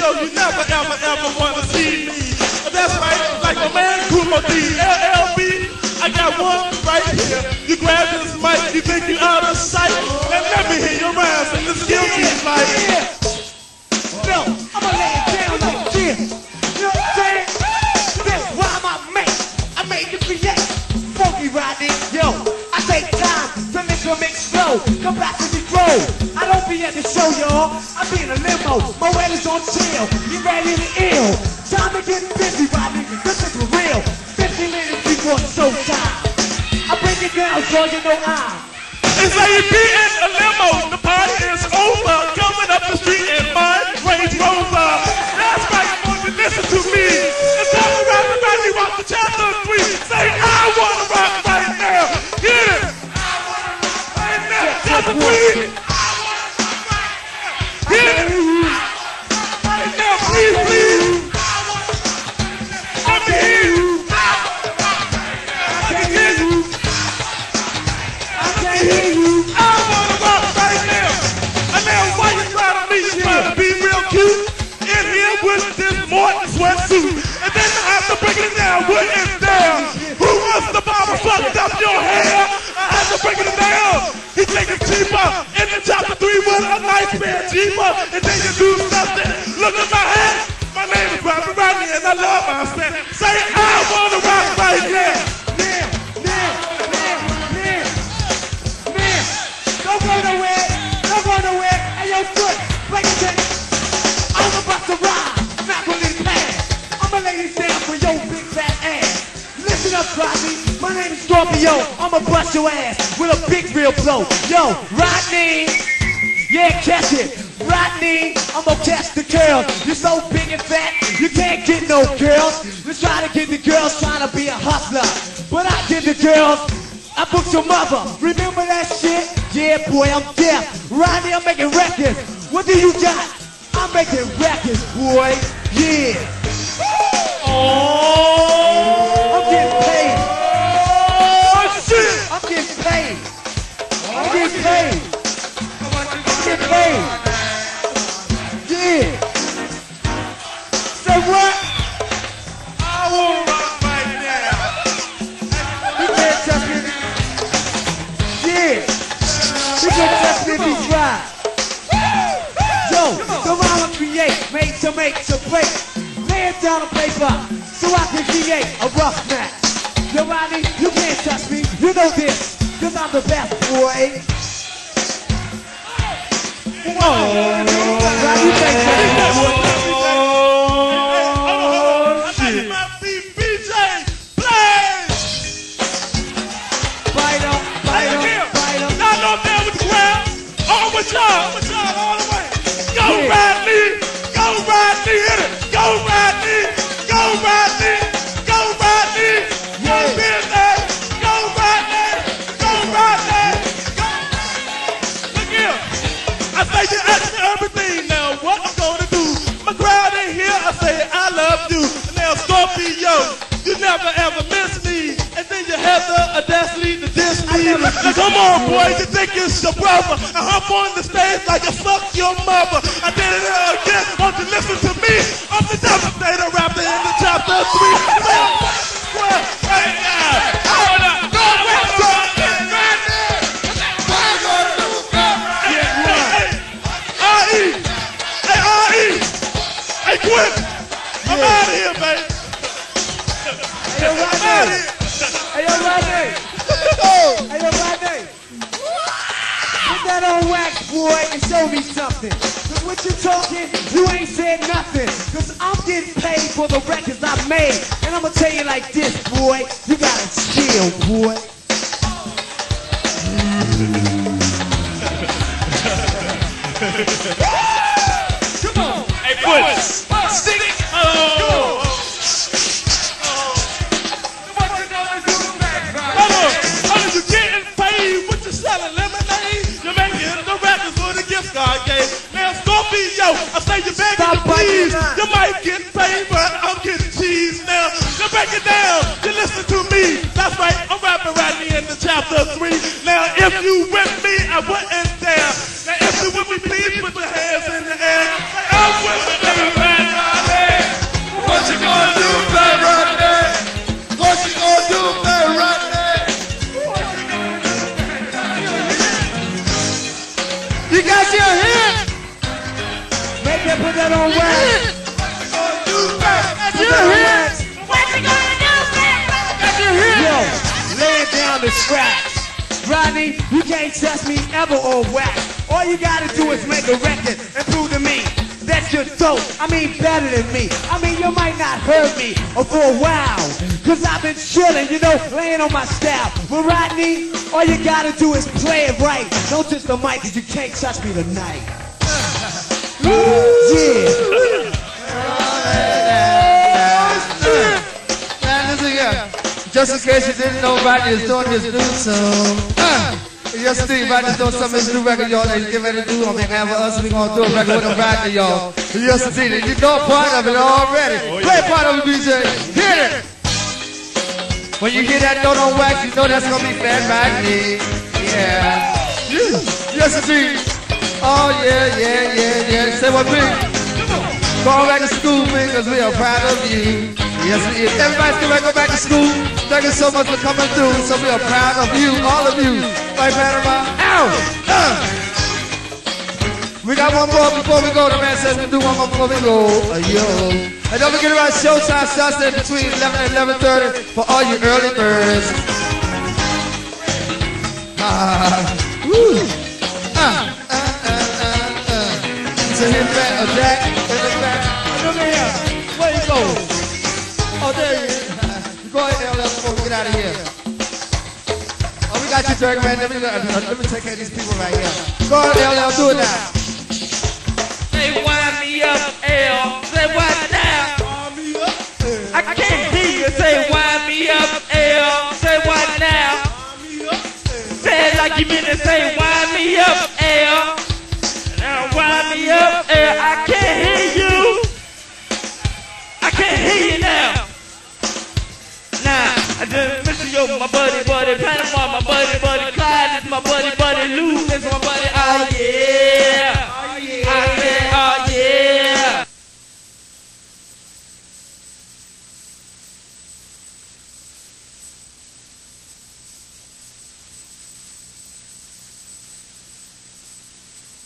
Yo, you never, ever, ever wanna see me. That's right, like a man Kumo D, LLB. I got one right here. You grab this mic, you think you out of sight. And let me hear your rhymes and this skill keys like. No, I'ma lay it down like this. You know what I'm saying? This rhyme I made the create. Funky riding, yo. I take time to make a mix flow. Come back to the grow. I don't be at the show, y'all. I be in a limo. My well is on chill. You ready to ill? Time to get busy, riding. This is for real. 50 minutes before showtime. I break it down so you know I'm. It's like you be in a limo. The party is over. Coming up the street in my Range Rover. That's right, you want to listen to me. It's time to rap about you off the chapter 3. Say, I wanna rock right now. Get it. I wanna rock right now. Chapter 3. Get it. Right now, please, please. Let me hear you. I can hear you. I can hear you. I wanna rock right now. And now, why you trying to meet? You trying to be real cute? In here with this Morton sweatsuit. And then I have to break it down. What is down? Who wants the barber fucked up your hair? I have to break it down. He take it cheaper. In the chapter 3 with a nice pair cheaper. And then you do something. Look at my hat. My name is Robert Rodney and I love my set. Say, I wanna rock right now. Don't go nowhere. Don't go nowhere. Hey, yo, foot. Break it down. I'm about to ride. Not really mad. I'ma lay this down for your big fat ass. Listen up, Rodney. My name is Scorpio. I'ma bust your ass with a big real blow. Yo, Rodney. Yeah, catch it. Rodney, I'ma catch the girls. You're so big and fat, you can't get no girls. Let's try to get the girls trying to be a hustler. But I get the girls. I booked your mother. Remember that shit? Yeah, boy, I'm deaf. Rodney, I'm making records. What do you got? I'm making records, boy. Yeah. Oh, I'm getting paid. Oh, shit. I'm getting paid. I'm getting paid. I'm getting paid. Yeah. Say what? I wanna rock right now. You can't touch me. Yeah. You can't touch me if you try. Yo, the rhyme I create, made to break. Lay it down on paper, so I can create a rough match. Yo, Rodney, you can't touch me. You know this, cause I'm the best, boy. Rodney, you can't touch me. With y'all all the way. Go Rodney, hit it. Go Rodney, go Rodney, go Rodney. Go business, go Rodney, go Rodney. Look here, I say you ask me everything now. What I'm gonna do? My crowd in here, I say I love you. Now Scorpio, you never ever miss me. And then you have the audacity to diss me. Come on, boy, you think it's your brother. I hop on the stage like I fuck your mother. I did it again, won't you listen to me? I'm the devastator rapper in the chapter 3. Right now, I wanna go with R.E. Hey, R.E. Hey, quit. I'm out of here, baby. Hey, yo, Rodney. Hey, yo, Rodney. Hey, yo, Rodney. Put that on wax, boy, and show me something. Cause what you talking, you ain't said nothing. Cause I'm getting paid for the records I made. And I'ma tell you like this, boy. You gotta chill, boy. Come on. Hey, put stick it. Oh. You getting paid? What you selling? Lemonade? You're making the records for the gift card game. Now Scorpio, I say you begging to please. You might get paid, but I'm getting cheese now. You break it down. You listen to me. That's right. I'm rapping Rodney in the chapter 3. Now if you with me, I wouldn't dare. Now if you with me, please put your hands in the air. I'm with me. down to scratch. Rodney, you can't test me ever or whack. All you gotta do is make a record and prove to me that you're dope. I mean, better than me. I mean, you might not heard me for a while, cause I've been chilling, you know, laying on my style. But Rodney, all you gotta do is play it right. Don't touch the mic, cause you can't touch me tonight. Yeah. Now listen here. Just in case you didn't know, Rodney is doing his new song. Yes, Steve, Rodney's doing some of his new record, y'all, that he's getting ready to do on behalf of us. We're going to do a record with Rodney, y'all. Yes, indeed. You know part of it already. Play part of it, BJ. Hit it. When you hear that note on wax, you know that's going to be Fat Rodney. Yeah. Yes, indeed. Oh, yeah. Say what, big? Going back to school, man, because we are proud of you. Yes, we is. Everybody's going to go back to school. Thank you so much for coming through. So we are proud of you, all of you. Right, Panama? Ow! We got one more before we go. The man says we do one more before we go. Yo. And don't forget about Showtime Saturday between 11 and 11:30 for all you early birds. So hit back, a jack, hit it back. Look at here. Where you go? Oh, there you is. Go ahead, LL, before we get out of here. Oh, we got you, Dirk, man. Let me take care of these people right here. Go ahead, LL, do it now. Say wind me up, L. Say what now? I can't hear you. Say wind me up, L. Say what now? Say it like you mean to say wind me up, L. Now wind me up, L. I can't hear you. I can't hear you now. Nah, I just miss you, my buddy, Panama, my buddy, Clyde, is my buddy, Lou, is my buddy, oh yeah. I said,